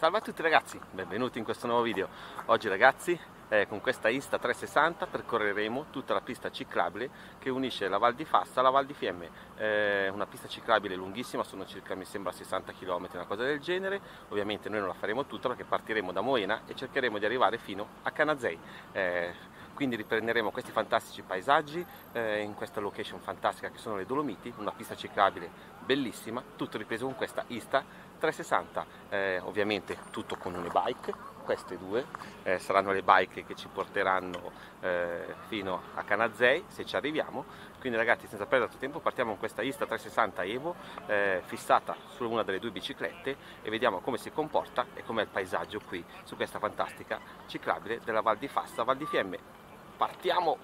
Salve a tutti ragazzi, benvenuti in questo nuovo video. Oggi ragazzi con questa Insta360 percorreremo tutta la pista ciclabile che unisce la Val di Fassa alla Val di Fiemme. Una pista ciclabile lunghissima, sono circa mi sembra 60 km, una cosa del genere. Ovviamente noi non la faremo tutta perché partiremo da Moena e cercheremo di arrivare fino a Canazei. Quindi riprenderemo questi fantastici paesaggi in questa location fantastica che sono le Dolomiti, una pista ciclabile bellissima, tutto ripreso con questa Insta360. Ovviamente tutto con un e-bike. Queste due saranno le bike che ci porteranno fino a Canazei se ci arriviamo. Quindi ragazzi, senza perdere altro tempo, partiamo con questa Insta360 Evo fissata su una delle due biciclette e vediamo come si comporta e com'è il paesaggio qui su questa fantastica ciclabile della Val di Fassa, Val di Fiemme. Partiamo!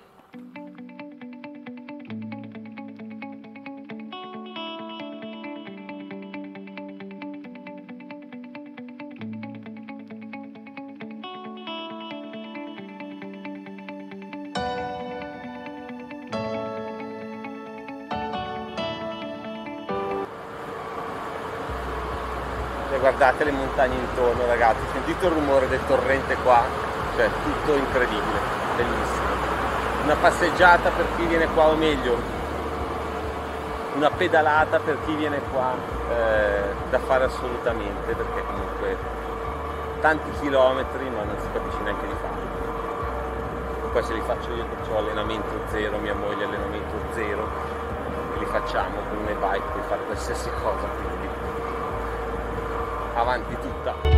E guardate le montagne intorno ragazzi, sentite il rumore del torrente qua, cioè tutto incredibile, bellissimo. Una passeggiata per chi viene qua, o meglio una pedalata per chi viene qua da fare assolutamente, perché comunque tanti chilometri ma non si capisce neanche di farli. Poi se li faccio io che ho allenamento zero, mia moglie allenamento zero, e li facciamo con un e-bike, puoi fare qualsiasi cosa, quindi avanti tutta.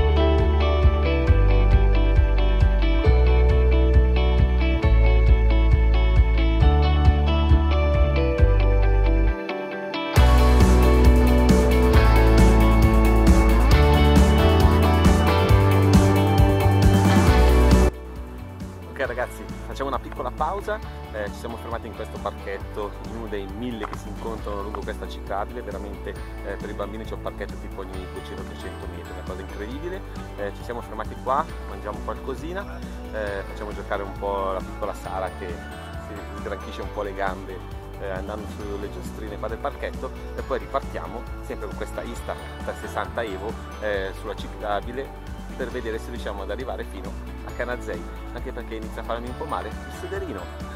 Ok ragazzi, facciamo una piccola pausa, ci siamo fermati in questo parchetto, in uno dei 1000 che si incontrano lungo questa ciclabile, veramente per i bambini c'è un parchetto tipo ogni 200-300 metri, una cosa incredibile. Ci siamo fermati qua, mangiamo qualcosina, facciamo giocare un po' la piccola Sara che si sgranchisce un po' le gambe andando sulle giostrine qua del parchetto, e poi ripartiamo sempre con questa Insta360 Evo sulla ciclabile per vedere se riusciamo ad arrivare fino a Canazei, anche perché inizia a farmi un po' male il sederino.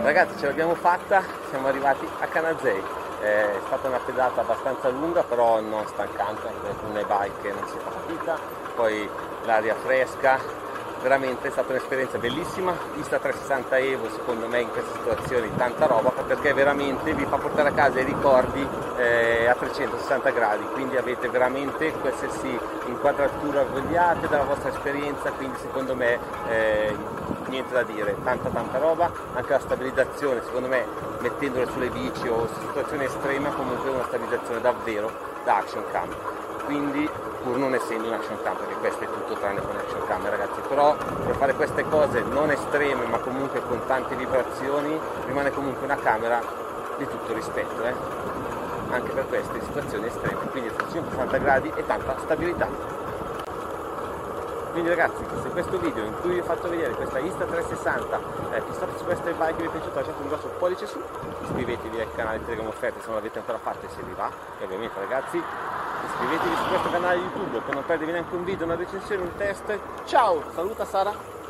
Ragazzi, ce l'abbiamo fatta, siamo arrivati a Canazei. È stata una pedata abbastanza lunga, però non stancante, anche con le bike non si fa fatica, poi l'aria fresca, veramente è stata un'esperienza bellissima. Insta360 Evo secondo me in queste situazioni tanta roba, perché veramente vi fa portare a casa i ricordi a 360 gradi, quindi avete veramente qualsiasi inquadratura vogliate dalla vostra esperienza, quindi secondo me niente da dire, tanta roba. Anche la stabilizzazione secondo me, mettendole sulle bici o su situazioni estreme, comunque una stabilizzazione davvero da action cam, quindi pur non essendo un action cam, perché questo è tutto tranne che un action cam ragazzi, però per fare queste cose non estreme ma comunque con tante vibrazioni rimane comunque una camera di tutto rispetto, anche per queste situazioni estreme, quindi 360 gradi e tanta stabilità. Quindi ragazzi, se questo video in cui vi ho fatto vedere questa Insta360 fissata su queste bike vi è piaciuto, lasciate un grosso pollice su, iscrivetevi al canale Telegram Offerte se non l'avete ancora fatto e se vi va, e ovviamente ragazzi iscrivetevi su questo canale YouTube per non perdervi neanche un video, una recensione, un test. Ciao, saluta Sara!